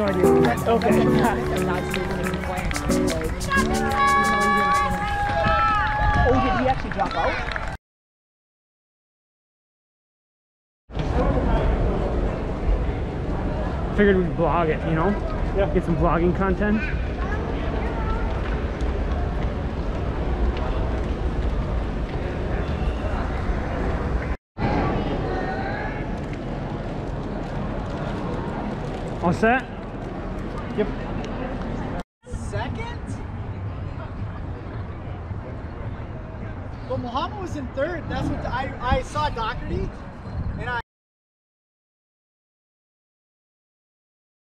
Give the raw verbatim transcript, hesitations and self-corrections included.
no idea. That's Okay. I'm not speaking in complaint. Oh, did he actually drop out? Figured we'd vlog it, you know? Yeah. Get some vlogging content. All set? Yep. Second? Well, Muhammad was in third. That's what I, I saw Doherty.